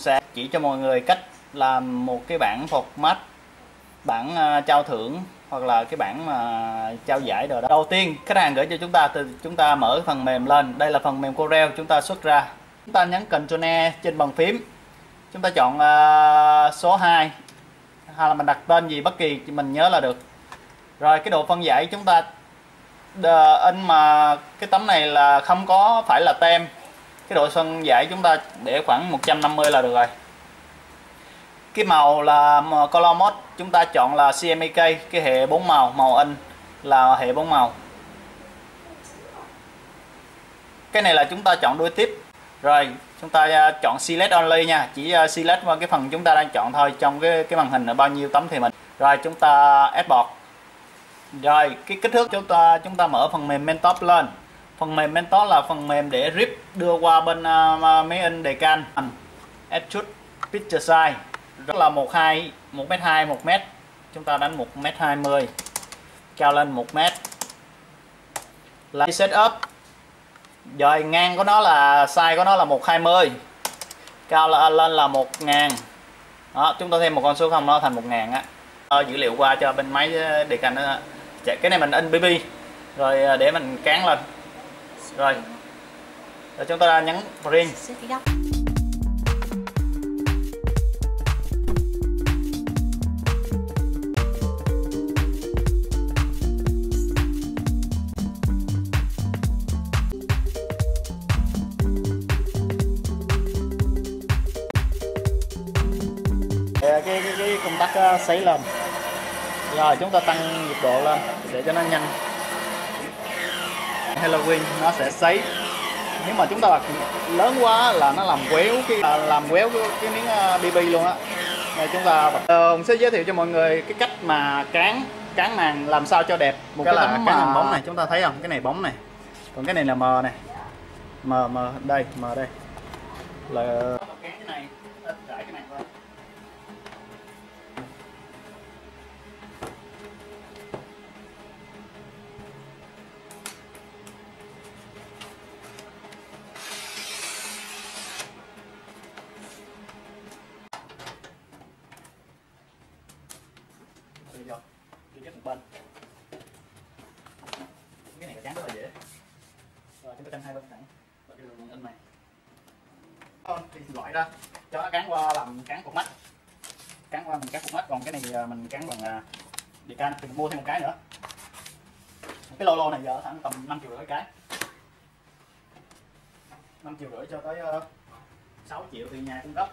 sẽ chỉ cho mọi người cách làm một cái bảng format, bảng trao thưởng hoặc là cái bảng mà trao giải rồi đó. Đầu tiên khách hàng gửi cho chúng ta từ chúng ta mở phần mềm lên. Đây là phần mềm Corel, chúng ta xuất ra. Chúng ta nhấn Ctrl E trên bàn phím. Chúng ta chọn số 2 hay là mình đặt tên gì bất kỳ mình nhớ là được. Rồi cái độ phân giải chúng ta in mà cái tấm này là không có phải là tem. Cái độ phân giải chúng ta để khoảng 150 là được rồi. Cái màu là color mode, chúng ta chọn là CMYK, cái hệ 4 màu, màu in là hệ 4 màu. Cái này là chúng ta chọn đuôi tiếp. Rồi chúng ta chọn select only nha, chỉ select vào cái phần chúng ta đang chọn thôi, trong cái màn hình là bao nhiêu tấm thì mình. Rồi chúng ta export. Rồi cái kích thước chúng ta mở phần mềm Mentor lên. Phần mềm Mentor là phần mềm để rip đưa qua bên máy in đề can. Extrude picture size rất là 1m2, 1m. Chúng ta đánh 1m20, cao lên 1m. Là setup. Rồi ngang của nó là size của nó là 120, cao lên là 1000. Đó, chúng ta thêm một con số 0 nó thành 1000 á. Dữ liệu qua cho bên máy đề can nữa. Cái này mình in BB rồi để mình cán lên. Rồi chúng ta nhấn print. Cái công tắc sấy lên. Rồi chúng ta tăng nhiệt độ lên để cho nó nhanh. Halloween nó sẽ sấy. Nếu mà chúng ta bật lớn quá là nó làm quéo cái miếng BB luôn á. Rồi chúng ta Hùng sẽ giới thiệu cho mọi người cái cách mà cán màn làm sao cho đẹp. Một cái là cán hình bóng này, chúng ta thấy không? Cái này bóng này. Còn cái này là mờ này. Mờ đây, mờ đây. Là cái này, rải cái này thôi. Bên cái này cán rất là dễ. Rồi chúng ta canh hai bên thẳng và cái đường in này thì loại ra cho nó cán qua làm cán cột mắt, cán qua mình cán cột mắt. Còn cái này mình cán bằng đề can thì mình mua thêm một cái nữa. Cái lô này giờ khoảng tầm 5,5 triệu cái, 5,5 triệu cho tới 6 triệu từ nhà cung cấp.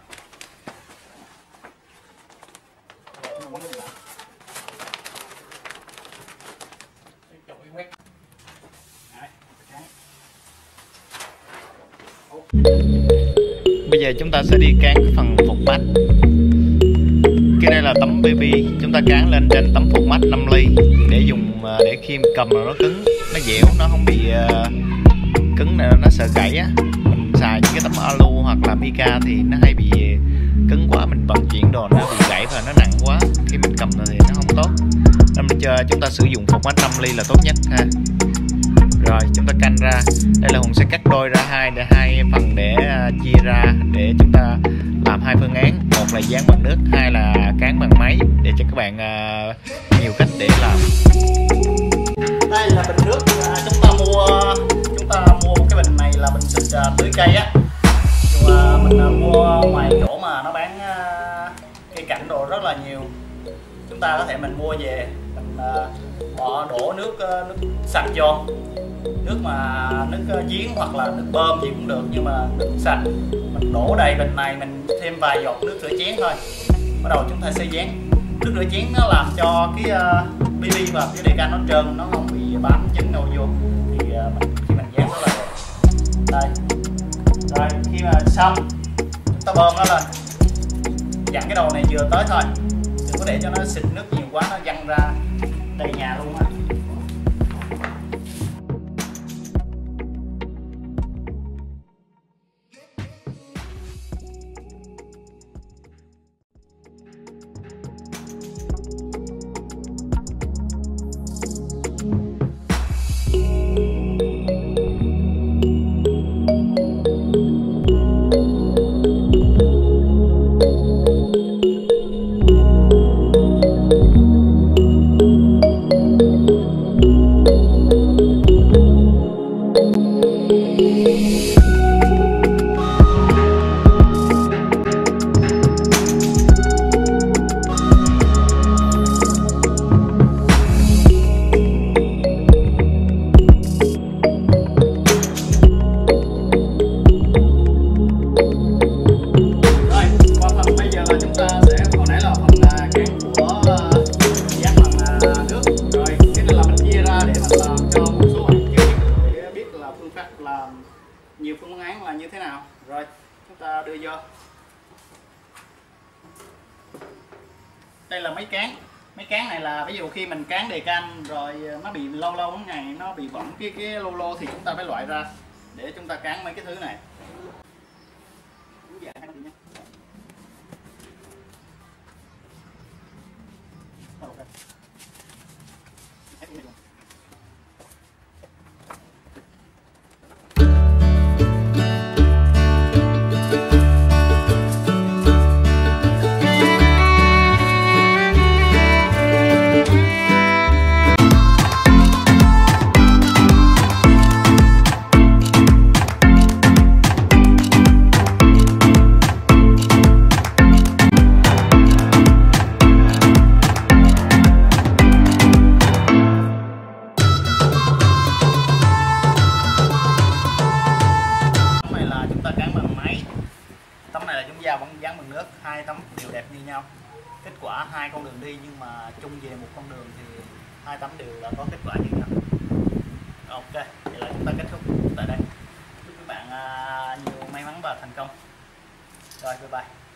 Bây giờ chúng ta sẽ đi cán cái phần format. Cái đây là tấm BB, chúng ta cán lên trên tấm format 5 ly để dùng để khi cầm nó cứng, nó dẻo, nó không bị cứng nữa, nó sợ gãy á. Mình xài những cái tấm alu hoặc là mica thì nó hay bị cứng quá, mình vận chuyển đồ nó bị gãy và nó nặng quá, khi mình cầm thì nó không tốt. Nên mình chúng ta sử dụng format 5 ly là tốt nhất ha. Rồi chúng ta canh ra. Đây là Hùng sẽ cắt đôi ra hai phần để chia ra để chúng ta làm hai phương án. Một là dán bằng nước, hai là cán bằng máy, để cho các bạn nhiều cách để làm. Đây là bình nước chúng ta mua cái bình này là bình xịt tưới cây á. Mình mua ngoài chỗ mà nó bán cây cảnh đồ rất là nhiều. Chúng ta có thể mình mua về mình đổ nước sạch vô, nước giếng hoặc là nước bơm gì cũng được, nhưng mà nước sạch mình đổ đầy bình này, mình thêm vài giọt nước rửa chén thôi. Bắt đầu chúng ta sẽ dán. Nước rửa chén nó làm cho cái BB và cái đề can nó trơn, nó không bị bám dính đâu vô. Thì khi mình dán rất là đẹp. Đây. Rồi khi mà xong chúng ta bơm nó lên, dặn cái đầu này vừa tới thôi, đừng có để cho nó xịt nước nhiều quá nó văng ra đầy nhà luôn á. nhiều phương án là như thế nào. Rồi chúng ta đưa vô. Đây là máy cán. Máy cán này là ví dụ khi mình cán đề can rồi nó bị lâu lâu một ngày nó bị bỏng cái lô lô thì chúng ta phải loại ra để chúng ta cán mấy cái thứ này. Tấm này là chúng dao vẫn dán bằng nước, hai tấm đều đẹp như nhau. Kết quả hai con đường đi nhưng mà chung về một con đường thì hai tấm đều là có kết quả như nhau. Ok, vậy là chúng ta kết thúc tại đây. Chúc các bạn nhiều may mắn và thành công. Rồi, bye bye.